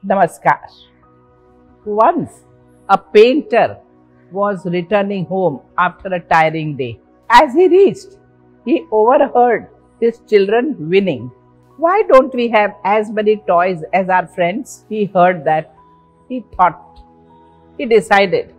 Namaskar. Once, a painter was returning home after a tiring day. As he reached, he overheard his children winning. Why don't we have as many toys as our friends? He heard that. He thought. He decided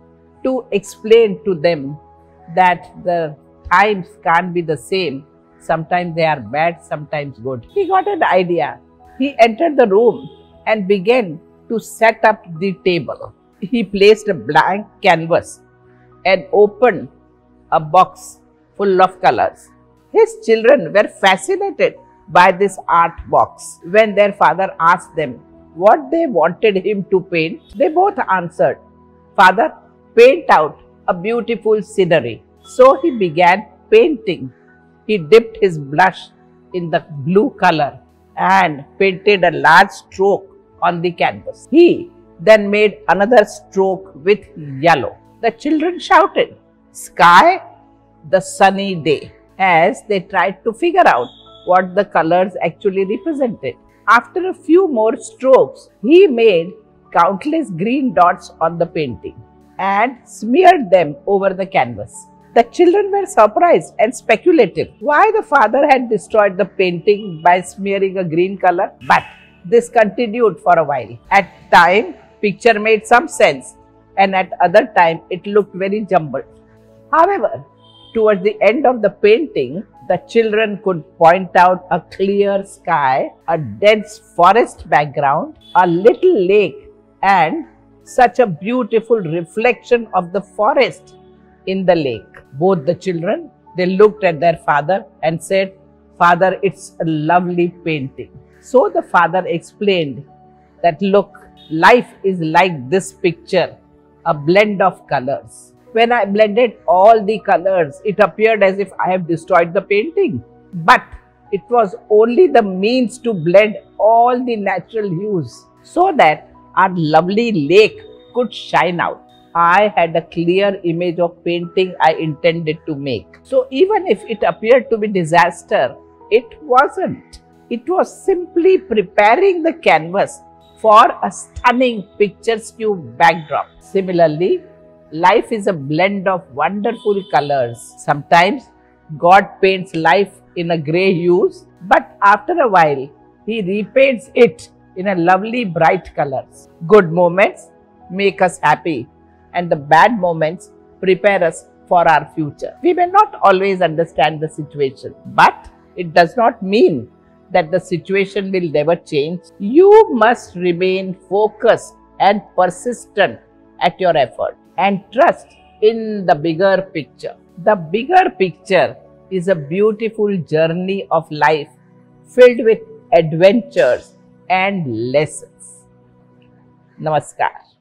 to explain to them that the times can't be the same. Sometimes they are bad, sometimes good. He got an idea. He entered the room and began to set up the table. He placed a blank canvas and opened a box full of colors. His children were fascinated by this art box. When their father asked them what they wanted him to paint, they both answered, "Father, paint out a beautiful scenery." So he began painting. He dipped his brush in the blue color and painted a large stroke on the canvas. He then made another stroke with yellow. The children shouted, "Sky, the sunny day," as they tried to figure out what the colors actually represented. After a few more strokes, he made countless green dots on the painting and smeared them over the canvas. The children were surprised and speculative why the father had destroyed the painting by smearing a green color. But this continued for a while. At times, picture made some sense, and at other time it looked very jumbled. However, towards the end of the painting, the children could point out a clear sky, a dense forest background, a little lake, and such a beautiful reflection of the forest in the lake. Both the children, they looked at their father and said, "Father, it's a lovely painting." So the father explained that, "Look, life is like this picture, a blend of colors. When I blended all the colors, it appeared as if I have destroyed the painting. But it was only the means to blend all the natural hues so that our lovely lake could shine out. I had a clear image of painting I intended to make. So even if it appeared to be disaster, it wasn't. It was simply preparing the canvas for a stunning picturesque backdrop." Similarly, life is a blend of wonderful colors. Sometimes God paints life in a grey hues, but after a while, He repaints it in a lovely bright colors. Good moments make us happy, and the bad moments prepare us for our future. We may not always understand the situation, but it does not mean that the situation will never change. You must remain focused and persistent at your effort and trust in the bigger picture. The bigger picture is a beautiful journey of life filled with adventures and lessons. Namaskar.